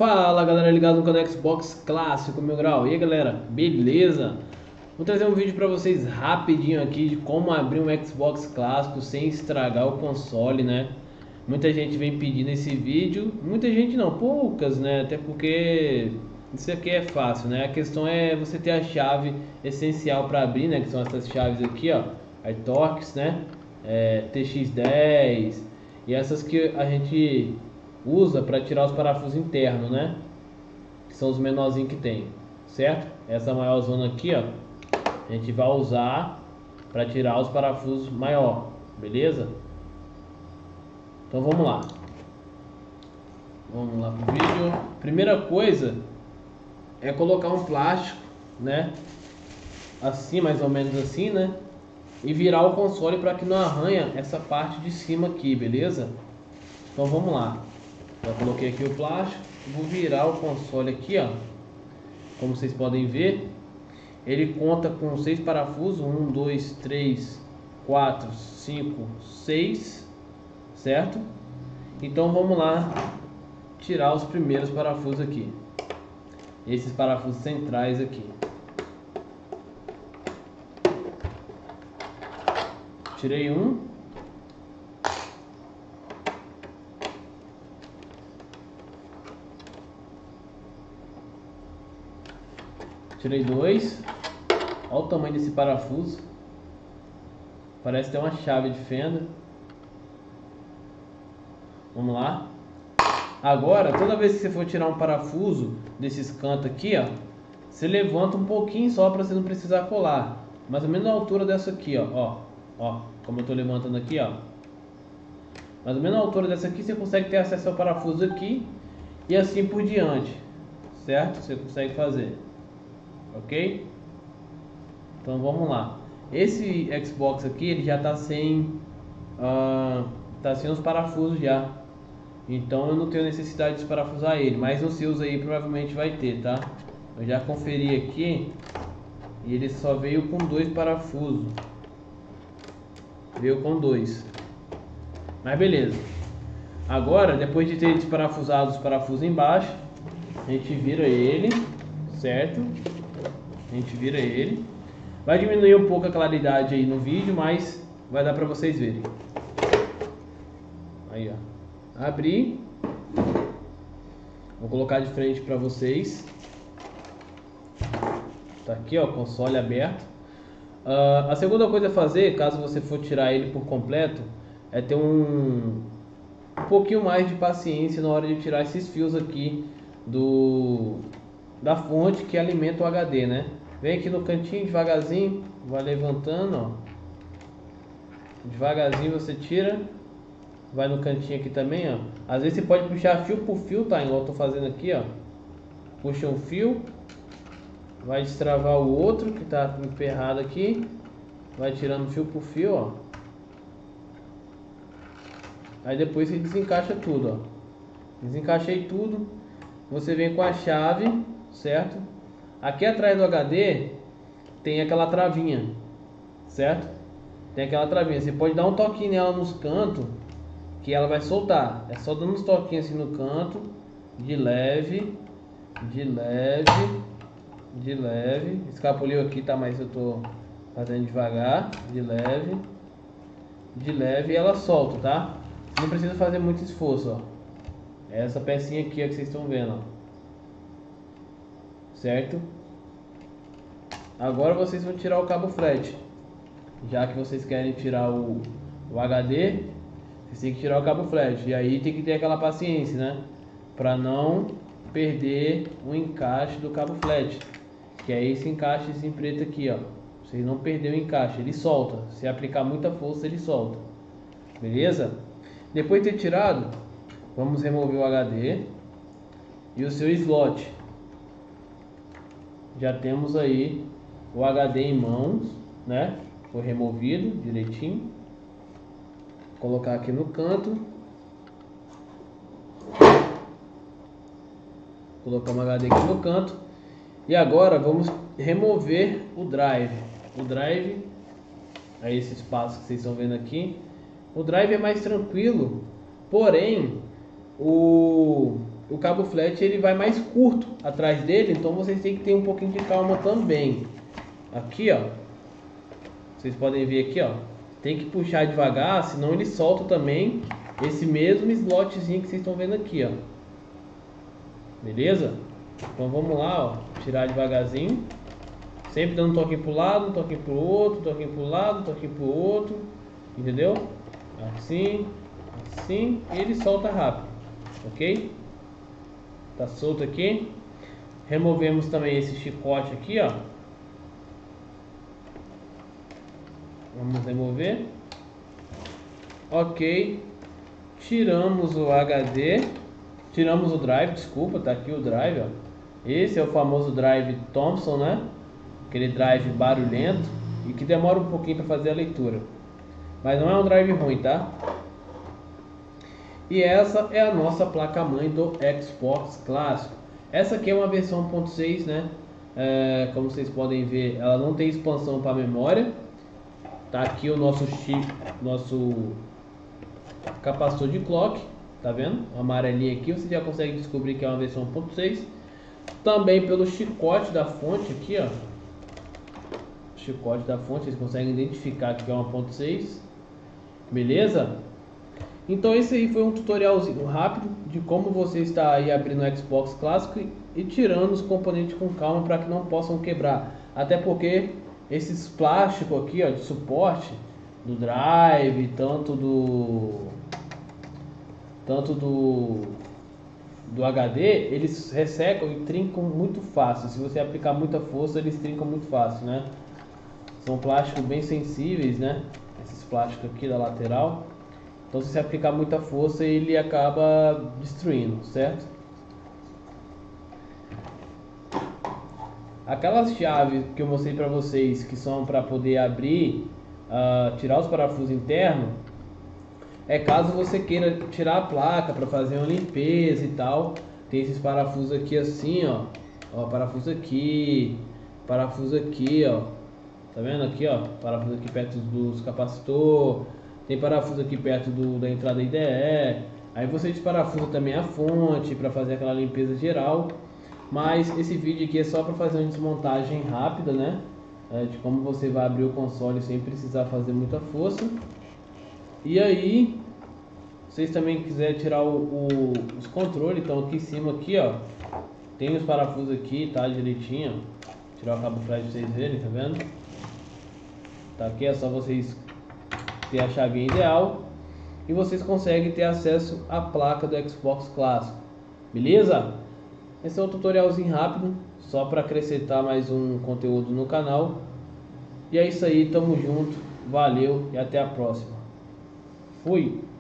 Fala galera, ligado no canal Xbox Clássico Mil Grau. E aí galera, beleza? Vou trazer um vídeo para vocês rapidinho aqui de como abrir um Xbox Clássico sem estragar o console, né? Muita gente vem pedindo esse vídeo, muita gente não, poucas, né? Até porque isso aqui é fácil, né? A questão é você ter a chave essencial para abrir, né? Que são essas chaves aqui, ó, iTorx, né? TX10 e essas que a gente usa para tirar os parafusos internos, né? Que são os menorzinhos que tem, certo? Essa maior zona aqui, ó, a gente vai usar para tirar os parafusos maior, beleza? Então vamos lá. Vamos lá pro vídeo. Primeira coisa é colocar um plástico, né? Assim, mais ou menos assim, né? E virar o console para que não arranha essa parte de cima aqui, beleza? Então vamos lá. Já coloquei aqui o plástico, vou virar o console aqui, ó. Como vocês podem ver, ele conta com 6 parafusos, 1, 2, 3, 4, 5, 6, certo? Então vamos lá tirar os primeiros parafusos aqui. Esses parafusos centrais aqui. Tirei um. Tirei dois. Olha o tamanho desse parafuso. Parece ter uma chave de fenda. Vamos lá. Agora, toda vez que você for tirar um parafuso desses cantos aqui, ó, você levanta um pouquinho só para você não precisar colar. Mais ou menos na altura dessa aqui, ó. Ó, como eu tô levantando aqui, ó. Mais ou menos na altura dessa aqui, você consegue ter acesso ao parafuso aqui e assim por diante, certo? Você consegue fazer. Ok? Então vamos lá. Esse Xbox aqui ele já tá sem os parafusos já. Então eu não tenho necessidade de parafusar ele, mas nos seus aí provavelmente vai ter, tá? Eu já conferi aqui e ele só veio com 2 parafusos. Veio com 2. Mas beleza. Agora, depois de ter desparafusado os parafusos embaixo, a gente vira ele, certo? A gente vira ele. Vai diminuir um pouco a claridade aí no vídeo, mas vai dar pra vocês verem. Aí, ó. Abri. Vou colocar de frente pra vocês. Tá aqui, ó, console aberto. A segunda coisa a fazer, caso você for tirar ele por completo, é ter um pouquinho mais de paciência na hora de tirar esses fios aqui da fonte que alimenta o HD, né? Vem aqui no cantinho devagarzinho, vai levantando, ó. Devagarzinho você tira. Vai no cantinho aqui também, ó. Às vezes você pode puxar fio por fio, tá? Igual eu tô fazendo aqui, ó. Puxa um fio, vai destravar o outro que tá emperrado aqui. Vai tirando fio por fio, ó. Aí depois você desencaixa tudo, ó. Desencaixei tudo. Você vem com a chave, certo? Aqui atrás do HD tem aquela travinha, certo? Tem aquela travinha. Você pode dar um toquinho nela nos cantos que ela vai soltar. É só dando uns toquinhos assim no canto, de leve, de leve, de leve. Escapuliu aqui, tá? Mas eu tô fazendo devagar, de leve, e ela solta, tá? Não precisa fazer muito esforço, ó. É essa pecinha aqui, ó, que vocês estão vendo, ó. Certo? Agora vocês vão tirar o cabo flat. Já que vocês querem tirar o HD, vocês têm que tirar o cabo flat. E aí tem que ter aquela paciência, né? Pra não perder o encaixe do cabo flat. Que é esse encaixe em preto aqui, ó. Vocês não perder o encaixe, ele solta. Se aplicar muita força, ele solta. Beleza? Depois de ter tirado, vamos remover o HD e o seu slot. Já temos aí o HD em mãos, né? Foi removido direitinho. Vou colocar aqui no canto. Colocar o HD aqui no canto. E agora vamos remover o drive. O drive é esse espaço que vocês estão vendo aqui. O drive é mais tranquilo, porém o o cabo flat ele vai mais curto atrás dele, então vocês têm que ter um pouquinho de calma também. Aqui, ó, vocês podem ver aqui, ó, tem que puxar devagar, senão ele solta também esse mesmo slotzinho que vocês estão vendo aqui, ó. Beleza? Então vamos lá, ó, tirar devagarzinho, sempre dando um toquinho pro lado, um toquinho pro outro, um toquinho pro lado, um toquinho pro outro, entendeu? Assim, assim, e ele solta rápido, ok? Tá solto aqui. Removemos também esse chicote aqui, ó. Vamos remover. Ok. Tiramos o HD. Tiramos o drive, desculpa, tá aqui o drive, ó. Esse é o famoso drive Thomson, né? Aquele drive barulhento e que demora um pouquinho para fazer a leitura. Mas não é um drive ruim, tá? E essa é a nossa placa-mãe do Xbox clássico. Essa aqui é uma versão 1.6, né? Como vocês podem ver, ela não tem expansão para memória. Tá aqui o nosso chip, nosso capacitor de clock, tá vendo? O amarelinho aqui, você já consegue descobrir que é uma versão 1.6. Também pelo chicote da fonte aqui, ó. Chicote da fonte, vocês conseguem identificar que é uma 1.6. Beleza? Então esse aí foi um tutorialzinho rápido de como você está aí abrindo o Xbox clássico e tirando os componentes com calma para que não possam quebrar. Até porque esses plásticos aqui, ó, de suporte do drive, tanto do HD, eles ressecam e trincam muito fácil. Se você aplicar muita força, eles trincam muito fácil, né? São plásticos bem sensíveis, né? Esses plásticos aqui da lateral. Então se você aplicar muita força, ele acaba destruindo, certo? Aquelas chaves que eu mostrei para vocês, que são para poder abrir, tirar os parafusos internos, é caso você queira tirar a placa para fazer uma limpeza e tal. Tem esses parafusos aqui assim, ó, parafuso aqui, ó, tá vendo aqui, ó, parafuso aqui perto dos capacitor, tem parafuso aqui perto da entrada IDE. Aí você desparafusa também a fonte para fazer aquela limpeza geral. Mas esse vídeo aqui é só para fazer uma desmontagem rápida, né? De como você vai abrir o console sem precisar fazer muita força. E aí, vocês também quiserem tirar os controles, então aqui em cima aqui, ó, tem os parafusos aqui, tá direitinho, ó. Tirar o cabo flash pra vocês verem, tá vendo? Tá aqui, é só vocês ter a chave ideal e vocês conseguem ter acesso à placa do Xbox clássico. Beleza? Esse é um tutorialzinho rápido, só para acrescentar mais um conteúdo no canal. E é isso aí, tamo junto, valeu e até a próxima. Fui!